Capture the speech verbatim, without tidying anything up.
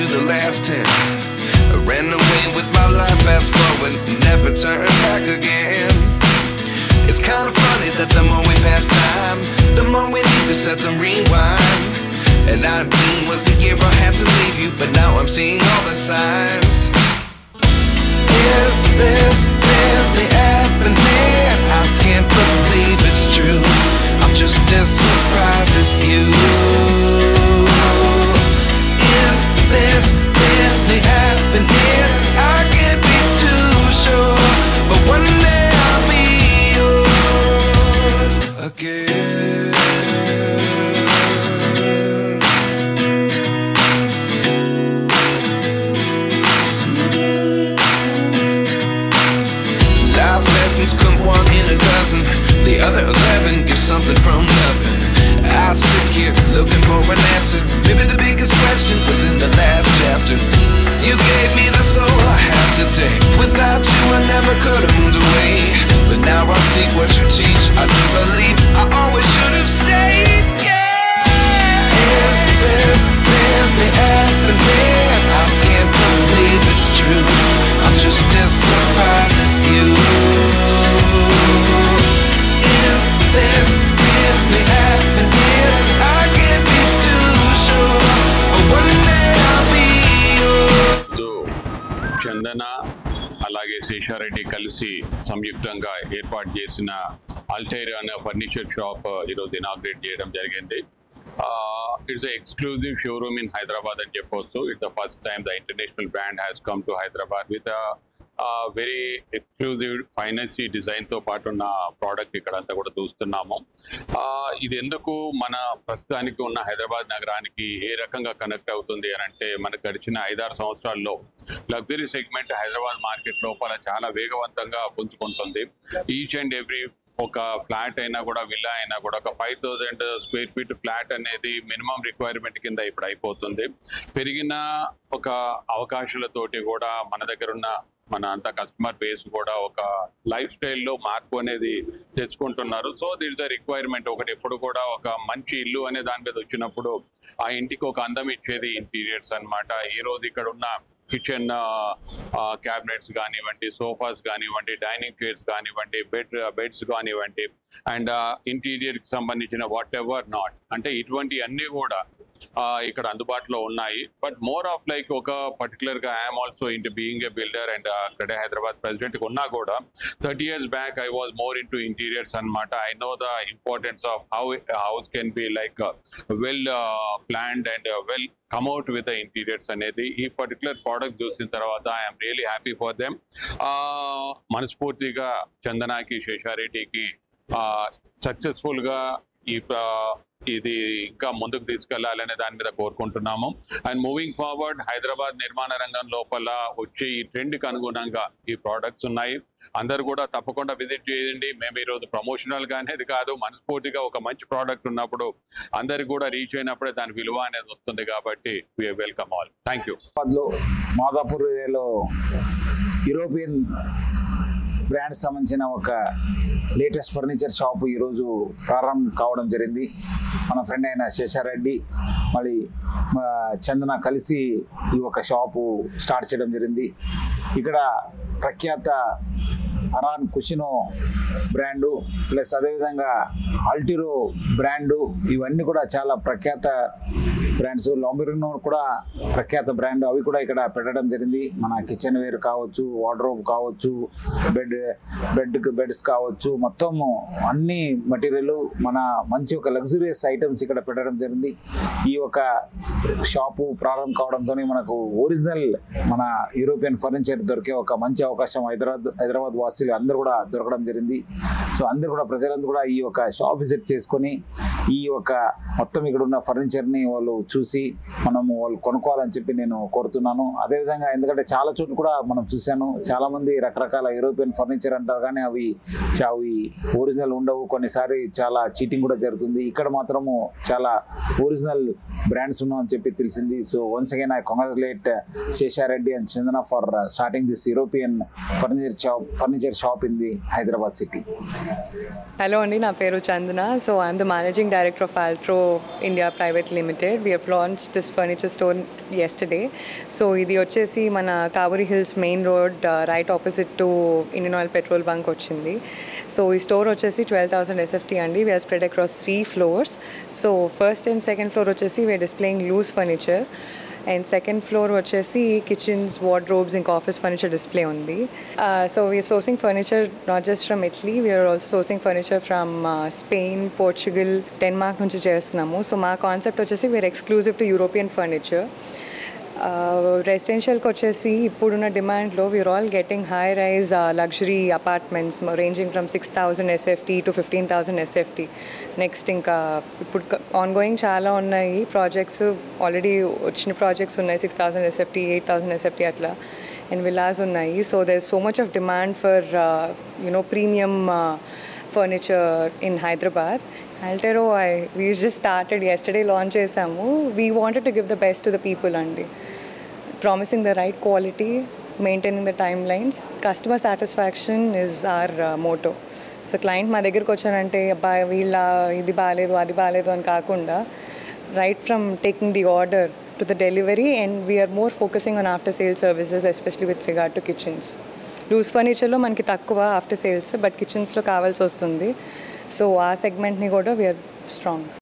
to the last ten. I ran away with my life, fast forward, never turn back again. It's kind of funny that the more we pass time, the more we need to set the rewind. And nineteen was the year I had to leave you, but now I'm seeing all the signs. Is this really happening? I can't believe it's true. I'm just as surprised as you. Is this really happening? I can't be too sure, but one day I'll be yours again. Life lessons come one in a dozen. The other eleven get something from nothing. I sit here looking for an answer. Maybe the biggest question was in the last chapter. You gave me the soul I have today. Without you I never could have moved away. But now I see what you teach. I do believe I always should have stayed. Yeah. Is this really happening? I can't believe it's true. I'm just as surprised as you. Is this really happening? I can't be too sure, but one day I'll be yours. So, Chandana అలాగే శేషారెడ్డి కలిసి సంయుక్తంగా ఏర్పాటు చేసిన అల్టైర్ అనే furniture shop ఈరోజు inaugurate చేయడం జరిగింది. It's exclusive showroom in Hyderabad అని చెప్పొచ్చు. It's the first time the international brand has come to Hyderabad with very exclusive fancy డిజైన్తో పాటు ఉన్న ప్రోడక్ట్ ఇక్కడ అంతా కూడా చూస్తున్నాము. ఇది ఎందుకు మన ప్రస్తుతానికి ఉన్న హైదరాబాద్ నగరానికి ఏ రకంగా కనెక్ట్ అవుతుంది అని అంటే, మనకు గడిచిన ఐదారు సంవత్సరాల్లో లగ్జరీ సెగ్మెంట్ హైదరాబాద్ మార్కెట్ లోపల చాలా వేగవంతంగా పుంజుకుంటుంది. ఈచ్ అండ్ ఎవ్రీ ఒక ఫ్లాట్ అయినా కూడా, విల్లా అయినా కూడా ఒక five thousand square feet flat అనేది మినిమం రిక్వైర్మెంట్ కింద ఇప్పుడు అయిపోతుంది. పెరిగిన ఒక అవకాశాలతోటి కూడా మన దగ్గర ఉన్న మన అంత కస్టమర్ బేస్ కూడా ఒక లైఫ్ స్టైల్లో మార్పు అనేది తెచ్చుకుంటున్నారు. So there is a requirement. ఒకటి ఎప్పుడు కూడా ఒక మంచి ఇల్లు అనే దాని మీద వచ్చినప్పుడు ఆ ఇంటికి ఒక అందం ఇచ్చేది ఇంటీరియర్స్ అన్నమాట. ఈరోజు ఇక్కడ ఉన్న కిచెన్ క్యాబినెట్స్ కానివ్వండి, సోఫాస్ కానివ్వండి, డైనింగ్ చైర్స్ కానివ్వండి, బెడ్ బెడ్స్ కానివ్వండి, అండ్ ఇంటీరియర్కి సంబంధించిన వాట్ ఎవర్ నాట్ అంటే ఇటువంటి అన్నీ కూడా ఇక్కడ అందుబాటులో ఉన్నాయి. బట్ మోర్ ఆఫ్ లైక్ ఒక పర్టికులర్గా I'm also into being a builder and అక్కడే హైదరాబాద్ ప్రెసిడెంట్గా ఉన్నా కూడా thirty years back I was more into interiors అనమాట. I know the importance of how house can be like well planned and well come out with the interiors అనేది. ఈ particular product చూసిన తర్వాత I'm really happy for them. మనస్ఫూర్తిగా చందనాకి, శేషారెడ్డికి సక్సెస్ఫుల్గా ఈ ఇది ఇంకా ముందుకు తీసుకెళ్లాలనే దాని మీద కోరుకుంటున్నాము. అండ్ మూవింగ్ ఫార్వర్డ్ హైదరాబాద్ నిర్మాణ రంగం లోపల వచ్చే ఈ ట్రెండ్కి అనుగుణంగా ఈ ప్రోడక్ట్స్ ఉన్నాయి. అందరు కూడా తప్పకుండా విజిట్ చేయండి. మేము ఈరోజు ప్రమోషనల్ గా అనేది కాదు, మనస్ఫూర్తిగా ఒక మంచి ప్రోడక్ట్ ఉన్నప్పుడు అందరికి కూడా రీచ్ అయినప్పుడే దాని విలువ అనేది వస్తుంది. కాబట్టి we welcome all. Thank you. Madhapur ఏరియాలో యూరోపియన్ బ్రాండ్ సంబంధించిన ఒక లేటెస్ట్ ఫర్నిచర్ షాపు ఈరోజు ప్రారంభం కావడం జరిగింది. మన ఫ్రెండ్ అయిన శేషారెడ్డి మళ్ళీ చందన కలిసి ఈ ఒక షాపు స్టార్ట్ చేయడం జరిగింది. ఇక్కడ ప్రఖ్యాత అరాన్ కుషినో బ్రాండు ప్లస్ అదేవిధంగా అల్టిరో బ్రాండు ఇవన్నీ కూడా చాలా ప్రఖ్యాత బ్రాండ్స్. లాంబెరినో కూడా ప్రఖ్యాత బ్రాండ్, అవి కూడా ఇక్కడ పెట్టడం జరిగింది. మన కిచెన్ వేర్ కావచ్చు, వార్డ్రోబ్ కావచ్చు, బెడ్ బెడ్ బెడ్స్ కావచ్చు, మొత్తం అన్ని మెటీరియల్ మన మంచి ఒక లగ్జరియస్ ఐటమ్స్ ఇక్కడ పెట్టడం జరిగింది. ఈ ఒక షాపు ప్రారంభం కావడంతో మనకు ఒరిజినల్ మన యూరోపియన్ ఫర్నిచర్ దొరికే ఒక మంచి అవకాశం హైదరాబాద్ హైదరాబాద్ వాసులు అందరూ కూడా దొరకడం జరిగింది. సో అందరూ కూడా ప్రజలందరూ కూడా ఈ యొక్క షాప్ విజిట్ చేసుకొని ఈ యొక్క మొత్తం ఇక్కడ ఉన్న ఫర్నిచర్ని వాళ్ళు చూసి మనము వాళ్ళు కొనుక్కోవాలని చెప్పి నేను కోరుతున్నాను. అదేవిధంగా ఎందుకంటే చాలా చోట్ల కూడా మనం చూశాను, చాలామంది రకరకాల యూరోపియన్ ఫర్నిచర్ అంటారు కానీ అవి అవి ఒరిజినల్ ఉండవు, కొన్నిసారి చాలా చీటింగ్ కూడా జరుగుతుంది. ఇక్కడ మాత్రము చాలా ఒరిజినల్ బ్రాండ్స్ ఉన్నాయని చెప్పి తెలిసింది. So once again I congratulate Sesha Reddy and Chandana for starting this European furniture shop furniture shop in the Hyderabad city. Hello అండి, నా పేరు Chandana. So I'm the managing director of Altro India private limited. have launched this furniture store yesterday. So ఇది వచ్చేసి మన Kavuri hills main road right opposite to Indian Oil petrol bunk వచ్చింది. So ఈ store వచ్చేసి twelve thousand SFT అండి. We're spread across three floors. So first and second floor వచ్చేసి we're displaying loose furniture and second floor వచ్చేసి kitchens, wardrobes ఇంకా office furniture display ఉంది. So we're sourcing furniture not just from Italy, we're also sourcing furniture from Spain, Portugal, Denmark నుంచి చేస్తున్నాము. So మా concept వచ్చేసి we're exclusive to European furniture. రెసిడెన్షియల్కి వచ్చేసి ఇప్పుడున్న డిమాండ్లో we're all getting high rise luxury apartments ranging from six thousand SFT to fifteen thousand SFT. Next ఇంకా ఇప్పుడు ఆన్ గోయింగ్ చాలా ఉన్నాయి ప్రాజెక్ట్స్, ఆల్రెడీ వచ్చిన ప్రాజెక్ట్స్ ఉన్నాయి six thousand SFT, eight thousand SFT అట్లా, అండ్ విల్లాస్ ఉన్నాయి. So there is so much of demand for you know premium furniture in Hyderabad. Altero, I we just started yesterday, launch chesamu. We wanted to give the best to the people andi, promising the right quality, maintaining the timelines. Customer satisfaction is our uh, motto. So client ma దగ్గరికి వచ్చారంటే అబ్బా వీళ్ళ ఇది బాగాలేదు అది బాగాలేదు అని కాకుండా right from taking the order to the delivery, and we are more focusing on after sale services, especially with regard to kitchens. Loose ఫర్నిచర్లో మనకి తక్కువ ఆఫ్టర్ సేల్స్, బట్ కిచెన్స్లో కావాల్సి వస్తుంది. సో ఆ సెగ్మెంట్ని కూడా వీఆర్ స్ట్రాంగ్.